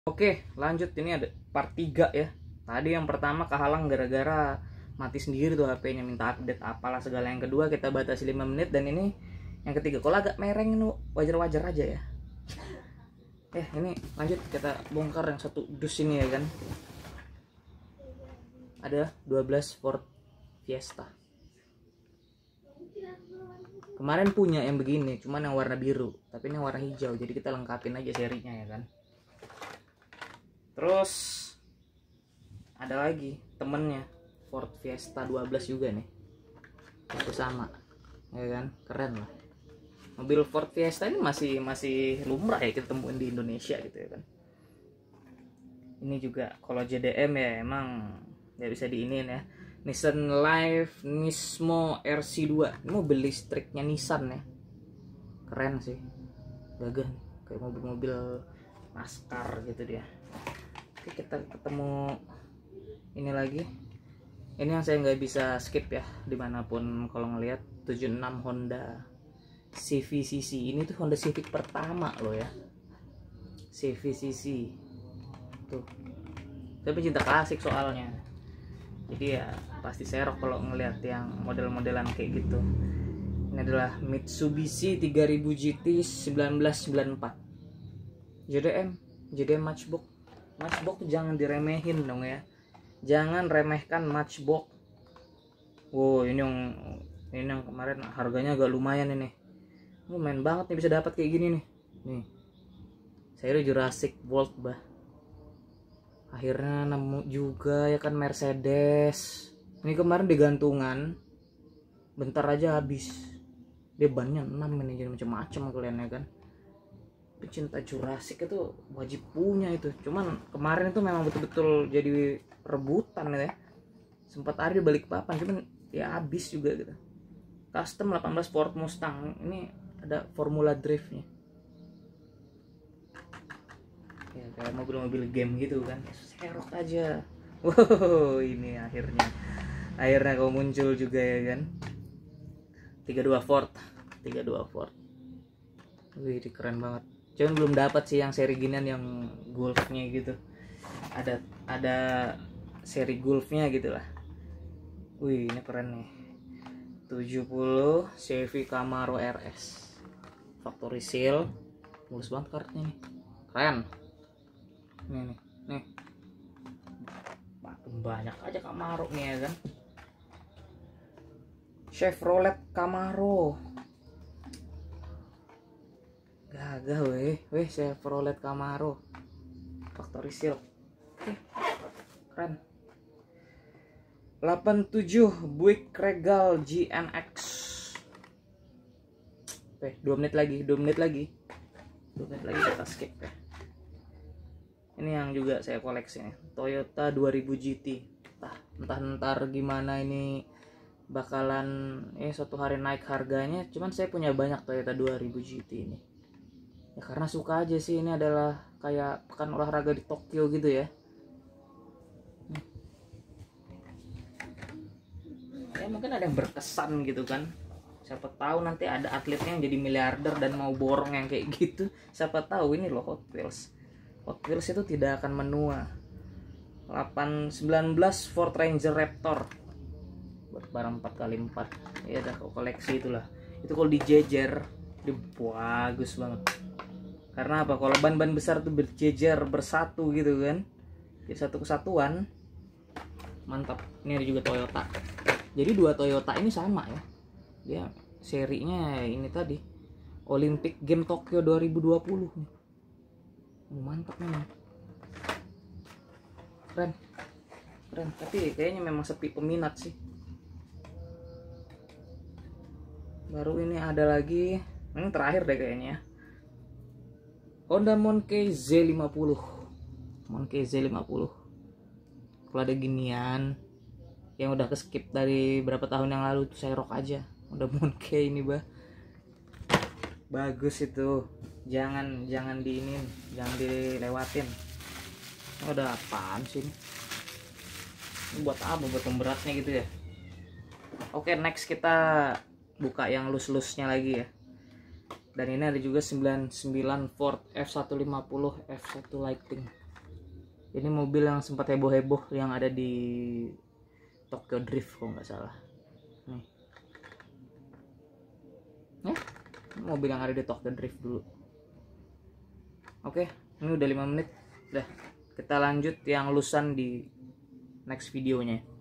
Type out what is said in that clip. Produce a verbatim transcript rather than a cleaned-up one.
Oke, lanjut. Ini ada part tiga ya. Tadi yang pertama kehalang gara-gara mati sendiri tuh H P-nya, minta update apalah segala. Yang kedua kita batasi lima menit, dan ini yang ketiga. Kalau agak mereng ini wajar-wajar aja ya. Eh, ini lanjut kita bongkar yang satu dus ini ya kan. Ada dua belas Ford Fiesta. Kemarin punya yang begini, cuman yang warna biru, tapi ini warna hijau, jadi kita lengkapin aja serinya ya kan. Terus ada lagi temennya Ford Fiesta dua belas juga nih, itu sama ya kan, keren lah. Mobil Ford Fiesta ini masih masih lumrah ya kita temuin di Indonesia gitu ya kan. Ini juga kalau J D M ya emang nggak bisa diinin ya. Nissan Leaf Nismo R C dua, ini mobil listriknya Nissan ya, keren sih, gagah nih, kayak mobil-mobil NASCAR gitu dia. Oke, kita ketemu ini lagi. Ini yang saya nggak bisa skip ya dimanapun kalau ngelihat, tujuh puluh enam Honda C V C C. Ini tuh Honda Civic pertama loh ya, C V C C tuh. Saya pecinta klasik soalnya, jadi ya pasti serok kalau ngelihat yang model-modelan kayak gitu. Ini adalah Mitsubishi tiga ribu G T seribu sembilan ratus sembilan puluh empat J D M J D M Matchbox. Matchbox jangan diremehin dong ya, jangan remehkan Matchbox. Wow, ini yang ini yang kemarin harganya agak lumayan ini. Lumayan banget nih bisa dapat kayak gini nih. Nih, seri Jurassic World bah. Akhirnya nemu juga ya kan Mercedes. Ini kemarin digantungan, bentar aja habis. Dia bannya enam ini, jadi macam-macam kalian ya kan. Pecinta Jurassic itu wajib punya itu. Cuman kemarin itu memang betul-betul jadi rebutan ya. Sempat ada di balik papan, cuman ya habis juga gitu. Custom delapan belas Ford Mustang. Ini ada Formula Drift-nya. Ya kayak mobil-mobil game gitu kan. Serok aja. Wow, ini akhirnya. Akhirnya kau muncul juga ya kan. tiga puluh dua Ford, tiga puluh dua Ford. Wih, ini keren banget. Cuman belum dapat sih yang seri ginian yang Golf-nya gitu. Ada ada seri Golf-nya gitu lah. Wih, ini keren nih. tujuh puluh Chevy Camaro R S. Factory seal. Mulus banget kartunya nih. Keren. Nih nih, nih. Banyak aja Camaro nih ya kan. Chevrolet Camaro. Gagah weh, weh Chevrolet Camaro. Factory seal. Oke. Keren. delapan puluh tujuh Buick Regal G N X. Oke, dua menit lagi, dua menit lagi. dua menit lagi kita skip ya. Ini yang juga saya koleksi nih, Toyota dua ribu G T. Entah, entah ntar gimana ini bakalan eh suatu hari naik harganya, cuman saya punya banyak Toyota dua ribu G T ini. Ya karena suka aja sih, ini adalah kayak pekan olahraga di Tokyo gitu ya. Ya mungkin ada yang berkesan gitu kan. Siapa tahu nanti ada atletnya yang jadi miliarder dan mau borong yang kayak gitu. Siapa tahu. Ini loh Hot Wheels. Hot Wheels itu tidak akan menua. delapan sembilan belas Ford Ranger Raptor. Buat barang empat kali empat. Ya udah koleksi itulah. Itu kalau dijejer dia bagus banget. Karena apa? Kalau ban-ban besar tuh berjejer bersatu gitu kan. Jadi satu kesatuan. Mantap. Ini ada juga Toyota. Jadi dua Toyota ini sama ya. Dia serinya ini tadi Olympic Game Tokyo dua ribu dua puluh. Mantap memang. Keren. Keren, tapi kayaknya memang sepi peminat sih. Baru ini ada lagi, ini terakhir deh kayaknya. Honda Monkey Z lima puluh. Monkey Z lima puluh. Kalau ada ginian yang udah keskip dari berapa tahun yang lalu tuh saya rock aja. Udah Monkey ini bah, bagus itu. Jangan jangan diinin, jangan dilewatin. Oh, udah apaan sih ini? Ini buat apa? Buat pemberatnya gitu ya. Oke, next kita buka yang lus-lusnya lagi ya. Dan ini ada juga sembilan puluh sembilan Ford F seratus lima puluh F satu Lightning. Ini mobil yang sempat heboh-heboh yang ada di Tokyo Drift kalau nggak salah. Nih. Ya, mobil yang ada di Tokyo Drift dulu. Oke, ini udah lima menit. Udah, kita lanjut yang lusan di next videonya.